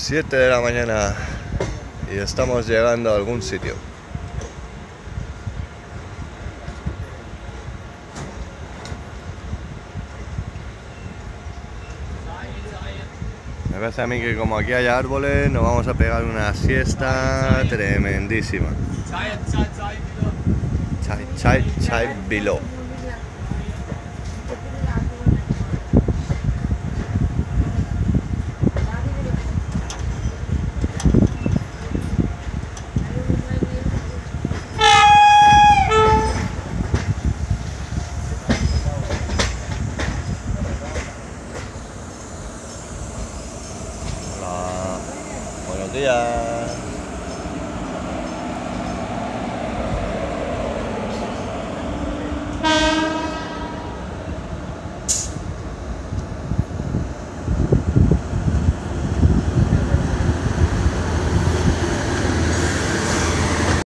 7 de la mañana y estamos llegando a algún sitio. Me parece a mí que como aquí hay árboles nos vamos a pegar una siesta tremendísima. Chai below. Hola, buenos días.